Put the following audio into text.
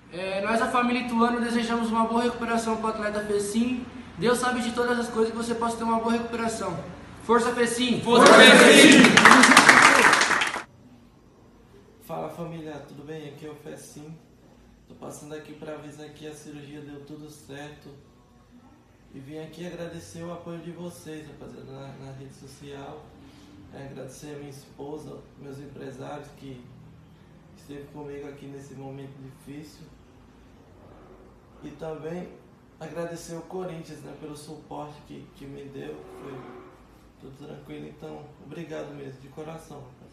Nós, a família Ituano, desejamos uma boa recuperação para o atleta Fecim. Deus sabe de todas as coisas, que você possa ter uma boa recuperação. Força Fecim! Força Fecim! Fala família, tudo bem? Aqui é o Fecim. Tô passando aqui para avisar que a cirurgia deu tudo certo. E vim aqui agradecer o apoio de vocês, rapaziada, na rede social. Agradecer a minha esposa, meus empresários que esteve comigo aqui nesse momento difícil. E também agradecer o Corinthians, né, pelo suporte que me deu. Foi tudo tranquilo, então obrigado mesmo, de coração.